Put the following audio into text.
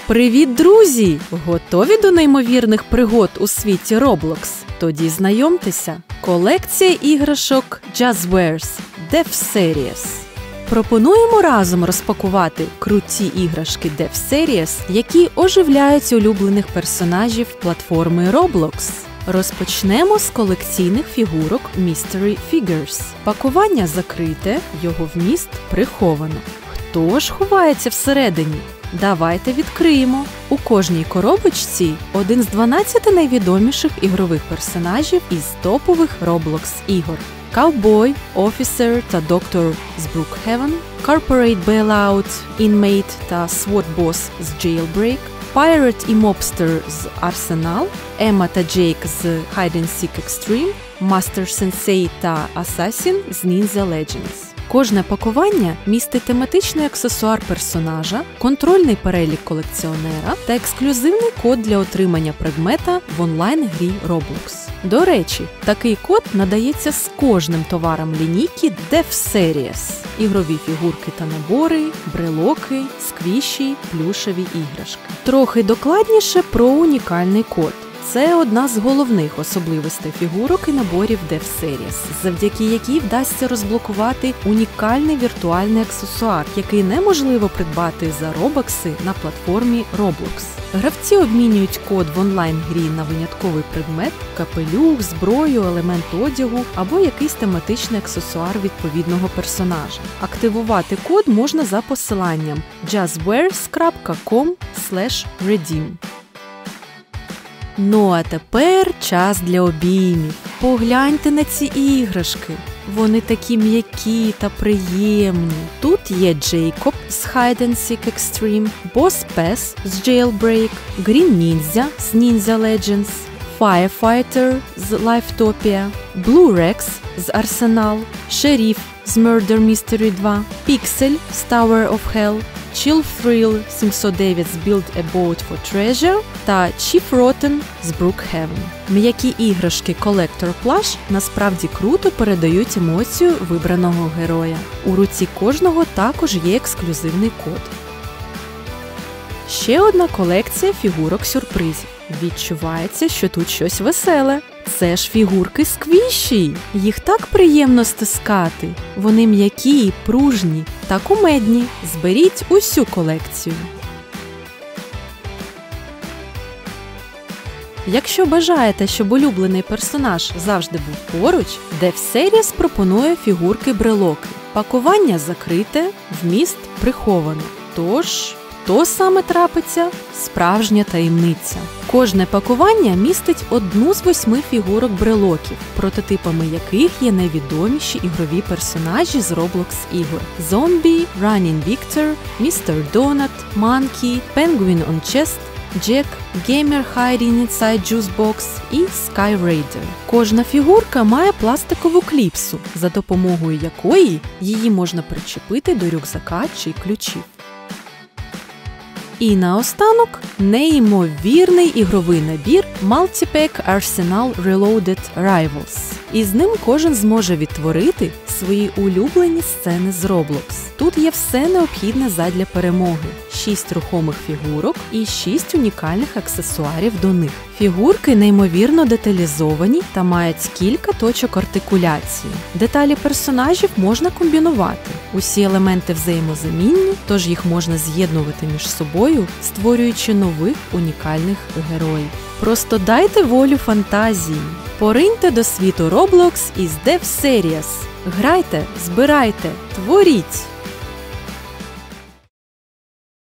Привіт, друзі! Готові до неймовірних пригод у світі Roblox? Тоді знайомтеся! Колекція іграшок Jazwares Dev Series. Пропонуємо разом розпакувати круті іграшки Dev Series, які оживляють улюблених персонажів платформи Roblox. Розпочнемо з колекційних фігурок Mystery Figures. Пакування закрите, його вміст приховано. Хто ж ховається всередині? Давайте відкриємо. У кожній коробочці один з 12 найвідоміших ігрових персонажів із топових Roblox ігор. Cowboy, Officer та Доктор з Brookhaven, Corporate Bailout, Inmate та SWAT Boss з Jailbreak, Pirate і Mobster з Arsenal, Emma та Jake з Hide and Seek Extreme, Master Sensei та Assassin з Ninja Legends. Кожне пакування містить тематичний аксесуар персонажа, контрольний перелік колекціонера та ексклюзивний код для отримання предмета в онлайн-грі Roblox. До речі, такий код надається з кожним товаром лінійки Dev Series – ігрові фігурки та набори, брелоки, сквіші, плюшеві іграшки. Трохи докладніше про унікальний код. Це одна з головних особливостей фігурок і наборів Dev Series, завдяки якій вдасться розблокувати унікальний віртуальний аксесуар, який неможливо придбати за робокси на платформі Roblox. Гравці обмінюють код в онлайн-грі на винятковий предмет, капелюх, зброю, елемент одягу або якийсь тематичний аксесуар відповідного персонажа. Активувати код можна за посиланням jazwares.com/redeem. Ну а тепер час для обіймів. Погляньте на ці іграшки. Вони такі м'які та приємні. Тут є Джейкоб з Hide and Seek Extreme, Boss Pez з Jailbreak, Green Ninja з Ninja Legends, Firefighter з Livetopia, Blue Rex з Arsenal, Sheriff з Murder Mystery 2, Pixel з Tower of Hell, Chill Thrill 709 з Build a Boat for Treasure та Chief Rotten з Brookhaven. М'які іграшки Collector Plush насправді круто передають емоцію вибраного героя. У руці кожного також є ексклюзивний код. Ще одна колекція фігурок-сюрпризів. Відчувається, що тут щось веселе. Це ж фігурки сквіші. Їх так приємно стискати. Вони м'які, пружні та кумедні. Зберіть усю колекцію. Якщо бажаєте, щоб улюблений персонаж завжди був поруч, Dev Series пропонує фігурки-брелоки. Пакування закрите, вміст приховано. Тож, то саме трапиться – справжня таємниця. Кожне пакування містить одну з 8 фігурок брелоків, прототипами яких є найвідоміші ігрові персонажі з Roblox ігор: Zombie, Running Victor, Mr. Donut, Monkey, Penguin on Chest, Jack, Gamer Hiding Inside Juice Box і Sky Raider. Кожна фігурка має пластикову кліпсу, за допомогою якої її можна причепити до рюкзака чи ключів. І наостанок неймовірний ігровий набір Multipack Arsenal Reloaded Rivals. Із ним кожен зможе відтворити свої улюблені сцени з Roblox. Тут є все необхідне задля перемоги. 6 рухомих фігурок і 6 унікальних аксесуарів до них. Фігурки неймовірно деталізовані та мають кілька точок артикуляції. Деталі персонажів можна комбінувати. Усі елементи взаємозамінні, тож їх можна з'єднувати між собою, створюючи нових унікальних героїв. Просто дайте волю фантазії. Пориньте до світу Roblox із Dev Series. Грайте, збирайте, творіть!